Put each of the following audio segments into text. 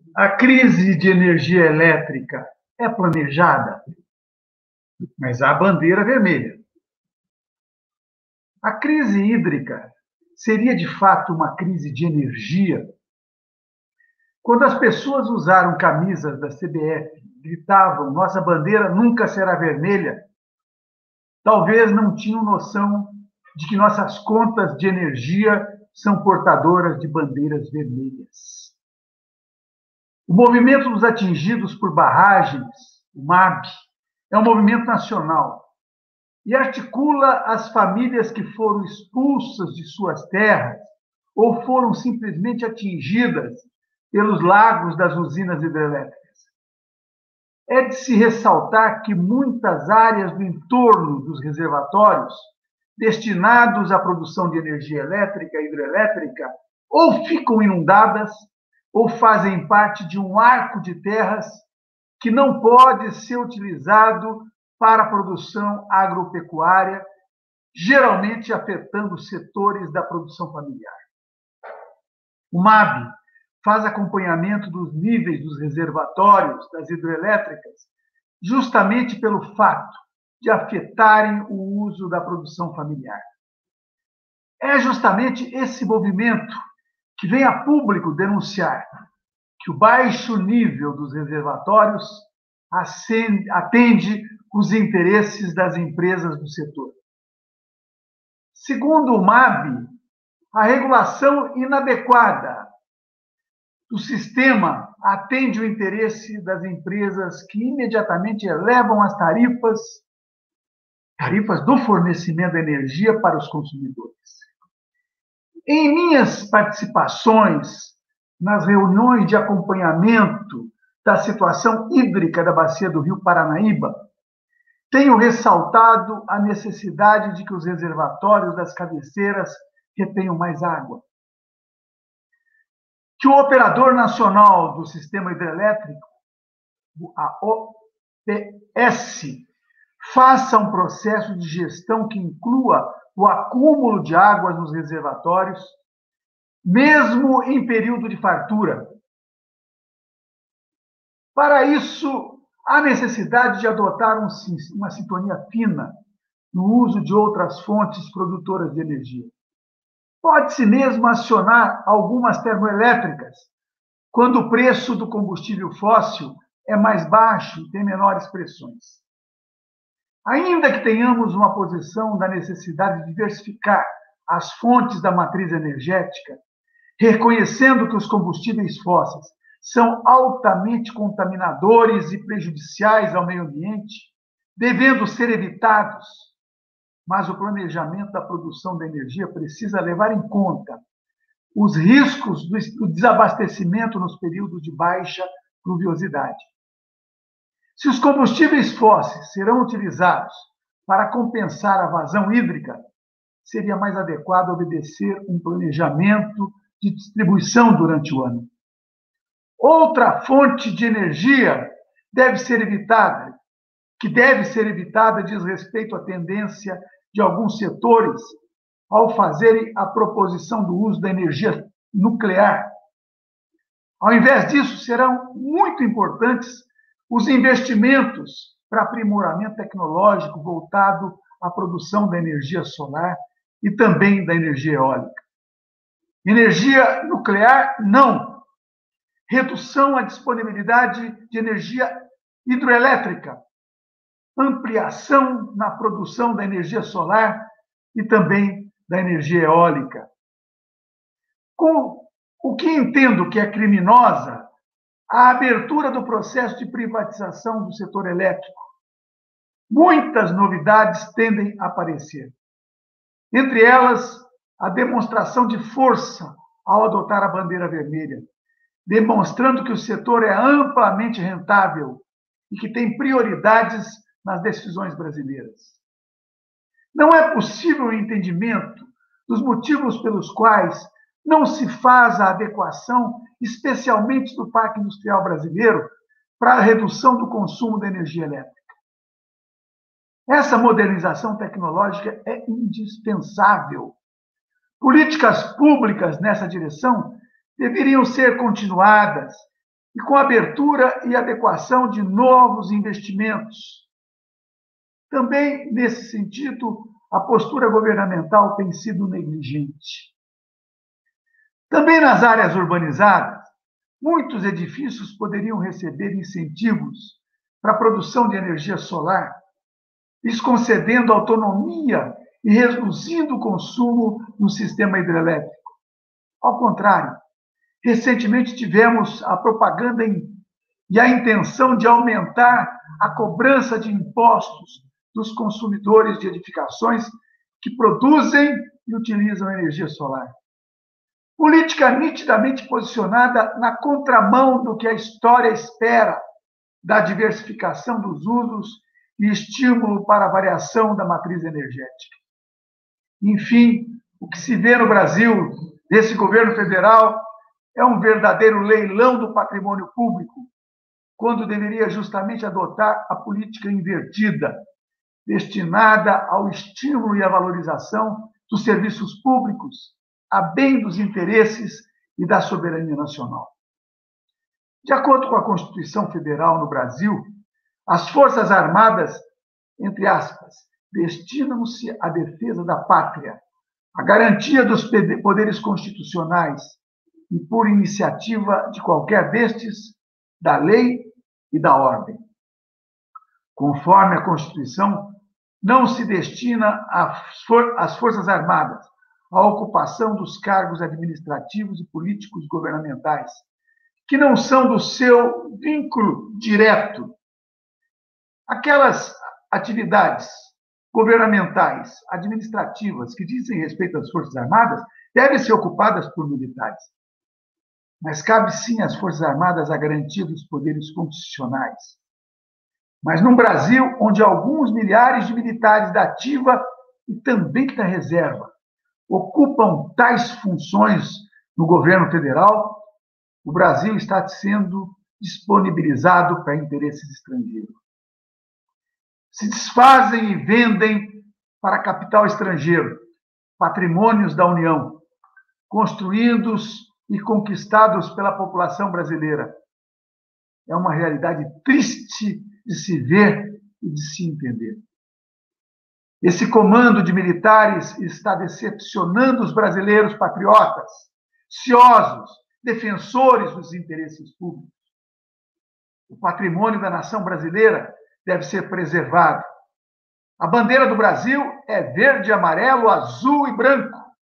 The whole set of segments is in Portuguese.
A crise de energia elétrica é planejada, mas há bandeira vermelha. A crise hídrica seria de fato uma crise de energia? Quando as pessoas usaram camisas da CBF, gritavam: nossa bandeira nunca será vermelha, talvez não tinham noção de que nossas contas de energia são portadoras de bandeiras vermelhas. O movimento dos atingidos por barragens, o MAB, é um movimento nacional e articula as famílias que foram expulsas de suas terras ou foram simplesmente atingidas pelos lagos das usinas hidrelétricas. É de se ressaltar que muitas áreas do entorno dos reservatórios, destinados à produção de energia elétrica e hidrelétrica, ou ficam inundadas ou fazem parte de um arco de terras que não pode ser utilizado para a produção agropecuária, geralmente afetando setores da produção familiar. O MAB faz acompanhamento dos níveis dos reservatórios das hidrelétricas, justamente pelo fato de afetarem o uso da produção familiar. É justamente esse movimento que vem a público denunciar que o baixo nível dos reservatórios atende os interesses das empresas do setor. Segundo o MAB, a regulação inadequada do sistema atende o interesse das empresas que imediatamente elevam as tarifas do fornecimento de energia para os consumidores. Em minhas participações nas reuniões de acompanhamento da situação hídrica da bacia do Rio Paranaíba, tenho ressaltado a necessidade de que os reservatórios das cabeceiras retenham mais água. Que o Operador Nacional do Sistema Hidrelétrico, a OPS, faça um processo de gestão que inclua o acúmulo de águas nos reservatórios, mesmo em período de fartura. Para isso, há necessidade de adotar uma sintonia fina no uso de outras fontes produtoras de energia. Pode-se mesmo acionar algumas termoelétricas, quando o preço do combustível fóssil é mais baixo e tem menores pressões. Ainda que tenhamos uma posição da necessidade de diversificar as fontes da matriz energética, reconhecendo que os combustíveis fósseis são altamente contaminadores e prejudiciais ao meio ambiente, devendo ser evitados, mas o planejamento da produção da energia precisa levar em conta os riscos do desabastecimento nos períodos de baixa pluviosidade. Se os combustíveis fósseis serão utilizados para compensar a vazão hídrica, seria mais adequado obedecer um planejamento de distribuição durante o ano. Outra fonte de energia deve ser evitada diz respeito à tendência de alguns setores ao fazerem a proposição do uso da energia nuclear. Ao invés disso, serão muito importantes os investimentos para aprimoramento tecnológico voltado à produção da energia solar e também da energia eólica. Energia nuclear, não. Redução à disponibilidade de energia hidroelétrica, ampliação na produção da energia solar e também da energia eólica. Com o que entendo que é criminosa, a abertura do processo de privatização do setor elétrico. Muitas novidades tendem a aparecer. Entre elas, a demonstração de força ao adotar a bandeira vermelha, demonstrando que o setor é amplamente rentável e que tem prioridades nas decisões brasileiras. Não é possível o entendimento dos motivos pelos quais não se faz a adequação, especialmente do Parque Industrial Brasileiro, para a redução do consumo de energia elétrica. Essa modernização tecnológica é indispensável. Políticas públicas nessa direção deveriam ser continuadas e com abertura e adequação de novos investimentos. Também, nesse sentido, a postura governamental tem sido negligente. Também nas áreas urbanizadas, muitos edifícios poderiam receber incentivos para a produção de energia solar, lhes concedendo autonomia e reduzindo o consumo no sistema hidrelétrico. Ao contrário, recentemente tivemos a propaganda e a intenção de aumentar a cobrança de impostos dos consumidores de edificações que produzem e utilizam energia solar. Política nitidamente posicionada na contramão do que a história espera da diversificação dos usos e estímulo para a variação da matriz energética. Enfim, o que se vê no Brasil, desse governo federal, é um verdadeiro leilão do patrimônio público, quando deveria justamente adotar a política invertida, destinada ao estímulo e à valorização dos serviços públicos, a bem dos interesses e da soberania nacional. De acordo com a Constituição Federal no Brasil, as Forças Armadas, entre aspas, destinam-se à defesa da pátria, à garantia dos poderes constitucionais e, por iniciativa de qualquer destes, da lei e da ordem. Conforme a Constituição, não se destina às Forças Armadas a ocupação dos cargos administrativos e políticos governamentais, que não são do seu vínculo direto. Aquelas atividades governamentais, administrativas, que dizem respeito às Forças Armadas, devem ser ocupadas por militares. Mas cabe sim às Forças Armadas a garantia dos poderes constitucionais. Mas num Brasil onde alguns milhares de militares da ativa e também da reserva ocupam tais funções no governo federal, o Brasil está sendo disponibilizado para interesses estrangeiros. Se desfazem e vendem para capital estrangeiro patrimônios da União, construídos e conquistados pela população brasileira. É uma realidade triste de se ver e de se entender. Esse comando de militares está decepcionando os brasileiros patriotas, ciosos, defensores dos interesses públicos. O patrimônio da nação brasileira deve ser preservado. A bandeira do Brasil é verde, amarelo, azul e branco.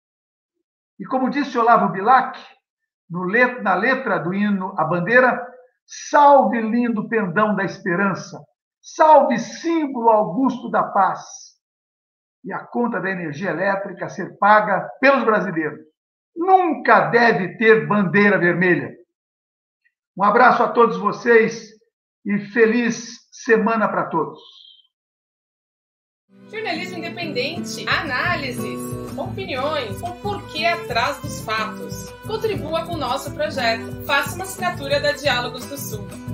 E como disse Olavo Bilac, na letra do hino à bandeira, salve lindo pendão da esperança, salve símbolo augusto da paz. E a conta da energia elétrica a ser paga pelos brasileiros nunca deve ter bandeira vermelha. Um abraço a todos vocês e feliz semana para todos. Jornalismo independente, análises, opiniões, o porquê atrás dos fatos. Contribua com o nosso projeto. Faça uma assinatura da Diálogos do Sul.